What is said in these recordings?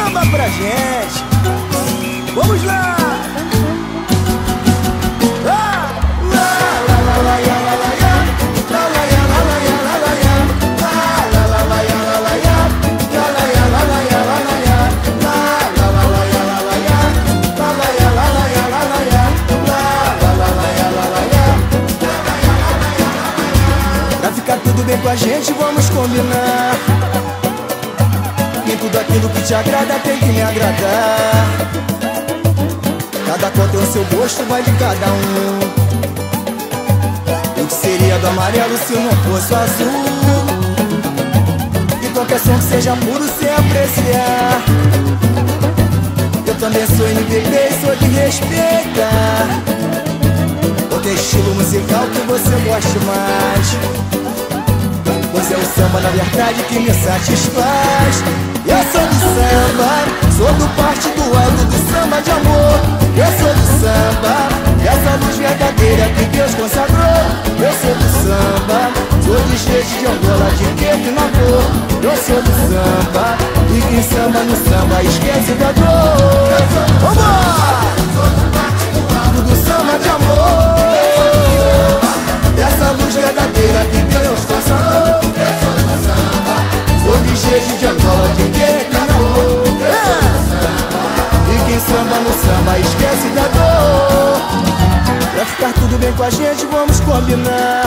samba pra gente. Vamos lá! Pra ficar tudo bem com a gente, vamos combinar. Nem tudo aquilo que te agrada tem que me agradar. Cada qual tem o seu gosto, vai de cada um. O que seria do amarelo se não fosse o azul? E qualquer som que seja puro sem apreciar. Eu também sou MPB e sou de respeitar. Qualquer estilo musical que você goste mais. Pois é o samba na verdade que me satisfaz. Eu sou do samba, sou do partido alto do samba de amor. Eu sou do samba, essa luz verdadeira que Deus consagrou. Eu sou do samba, sou de jeito de Angola, de queijo na cor. Eu sou do samba, e quem samba no samba esquece da dor. Vambora! Tudo do samba de amor. Essa luz verdadeira que Deus consagrou. Eu sou do samba, sou de jeito de Angola, de queijo na cor. E quem samba no samba esquece da dor. Pra ficar tudo bem com a gente, vamos combinar.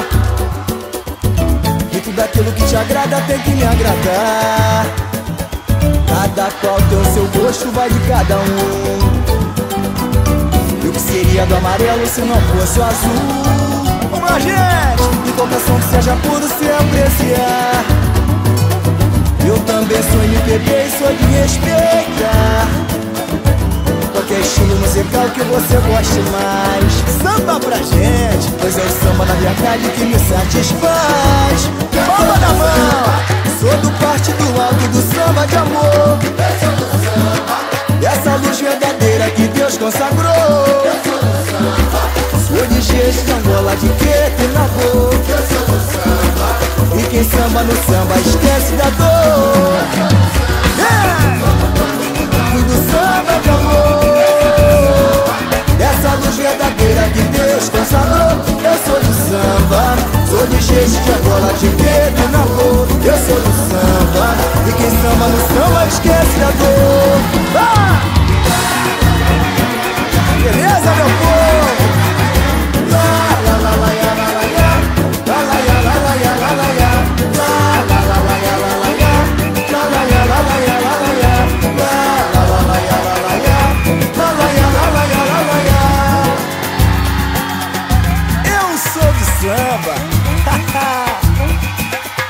E tudo aquilo que te agrada tem que me agradar. Cada qual tem o seu gosto, vai de cada um. E o que seria do amarelo se não fosse o azul? Vamos lá, gente! E qualquer som que seja puro se apreciar. Eu também sou MPB e sou de respeitar. Qualquer estilo musical que você goste mais. Samba pra gente, pois é o samba na verdade que me satisfaz. Palma na mão, sou do partido alto do samba de amor. Eu sou do samba, essa luz verdadeira que Deus consagrou. Eu sou do samba, sou de jeito de Angola, de queto na cor. Eu sou do samba, e quem samba no samba esquece da dor. Fui do samba de amor, essa luz verdadeira que Deus consagrou. Eu sou do samba, sou de jeito de Angola, de queto na cor. Eu sou do samba, e quem samba no samba esquece da dor. Beleza, meu povo? Eu sou do samba.